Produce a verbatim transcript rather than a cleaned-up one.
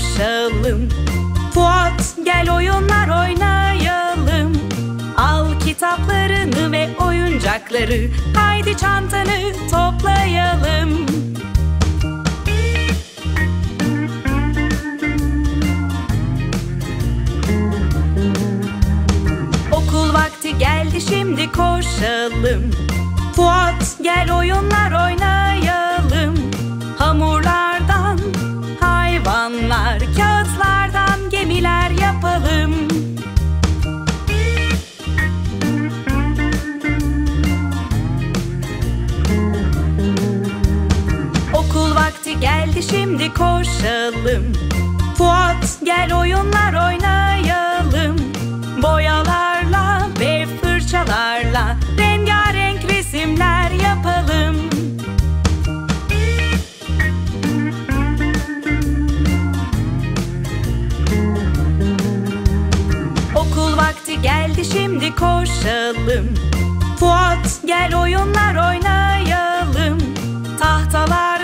koşalım. Fuat, gel oyunlar oynayalım. Al kitaplarını ve oyuncakları, haydi çantanı toplayalım. Okul vakti geldi, şimdi koşalım. Fuat, gel oyunlar oynayalım. Hamurlardan hayvanlar, kağıtlardan gemiler yapalım. Okul vakti geldi, şimdi koşalım. Fuat, gel oyunlar oynayalım. Boyalarla ve fırçalarla rengarenk resimler yapalım. Okul vakti geldi, şimdi koşalım. Fuat, gel oyunlar oynayalım. Tahtalar